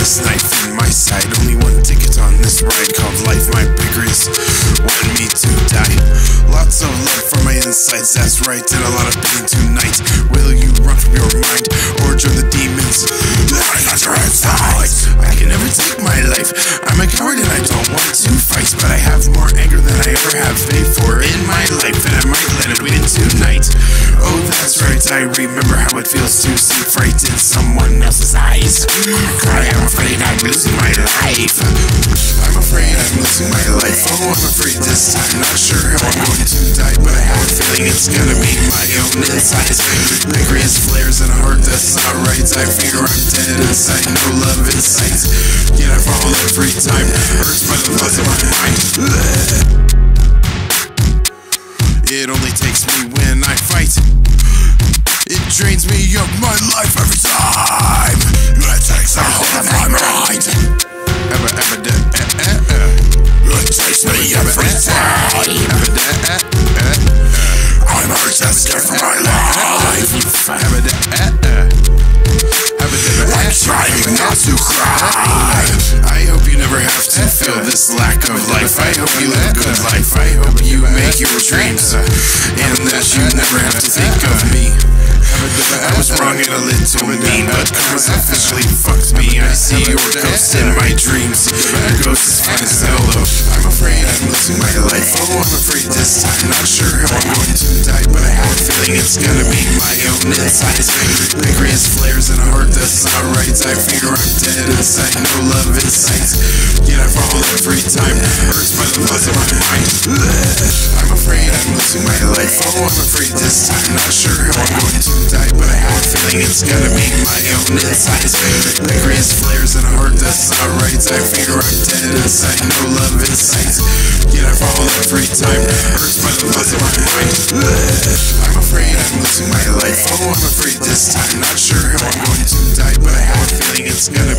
this knife in my side. Only one ticket on this ride called life. My pancreas wanted me to die. Lots of love from my insides, that's right, and a lot of pain tonight. Will you run from your mind or join the demons living on your insides? I can never take my life. I'm a coward and I don't want to fight, but I have more anger than I ever have paid for in my life, and I might let it win tonight. Oh, that's right, I remember how it feels to see fright in someone else's eyes. I am afraid I'm losing my life. I'm afraid I'm losing my life. Oh, I'm afraid this time. Not sure how I'm going to die, but I have a feeling it's gonna be my own insides. Pancreas flares in a heart that's not right. I fear I'm dead inside, no love in sight. Yet I fall every time, hurts by the thoughts of my mind. It only takes me when I fight. It drains me of my life every time. It takes a hold of my mind. It takes me every time. I'm hurt and scared for my life. I'm trying not to cry. I hope you never have to feel this lack of life. I hope you live a good life. I hope you make your dreams, and that you never have to think of me. I was wrong and a little mean, but karma's officially fucked me. I see your ghost in my dreams. Your ghost is fine as hell though. I'm afraid I'm losing my life. Oh, I'm afraid this time. Not sure how I'm going to die, but I have a feeling it's gonna be my own insides. Pancreas flares in a heart that's not right. I fear I'm dead inside, no love in sight. Yet I fall every time, hurts by the thoughts of my mind. I'm afraid I'm losing my life. Oh, I'm afraid this time. Not sure how I'm going to die, but I have a feeling it's gonna be my own insides. Pancreas flares in a heart that's not right. I fear I'm dead inside, no love in sight. Yet I fall every time, hurts by the thoughts of my mind. I'm afraid I'm losing my life. Oh, I'm afraid this time. Not sure how I'm going to die, but I have a feeling it's gonna